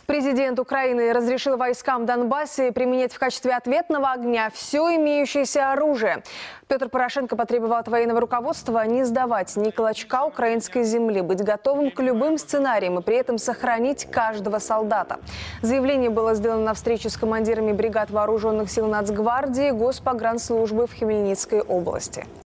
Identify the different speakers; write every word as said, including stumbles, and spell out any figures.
Speaker 1: Президент Украины разрешил войскам Донбасса применять в качестве ответного огня все имеющееся оружие. Петр Порошенко потребовал от военного руководства не сдавать ни клочка украинской земли, быть готовым к любым сценариям и при этом сохранить каждого солдата. Заявление было сделано на встрече с командирами бригад вооруженных сил Нацгвардии и Госпогранслужбы в Хмельницкой области.